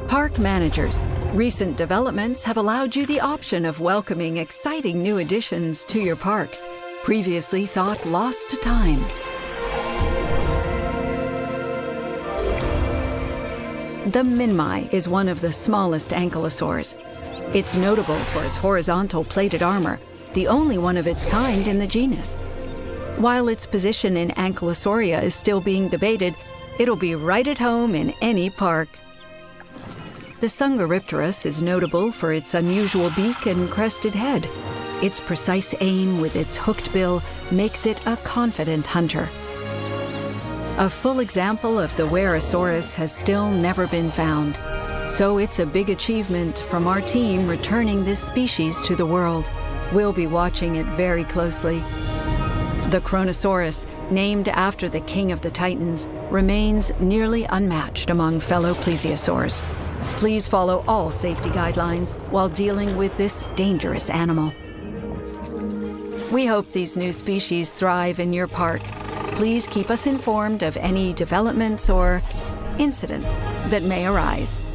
Park managers, recent developments have allowed you the option of welcoming exciting new additions to your parks, previously thought lost to time. The minmi is one of the smallest ankylosaurs. It's notable for its horizontal plated armor, the only one of its kind in the genus. While its position in Ankylosauria is still being debated, it'll be right at home in any park. The Sungaripterus is notable for its unusual beak and crested head. Its precise aim with its hooked bill makes it a confident hunter. A full example of the Werasaurus has still never been found, so it's a big achievement from our team returning this species to the world. We'll be watching it very closely. The Kronosaurus, named after the king of the Titans, remains nearly unmatched among fellow plesiosaurs. Please follow all safety guidelines while dealing with this dangerous animal. We hope these new species thrive in your park. Please keep us informed of any developments or incidents that may arise.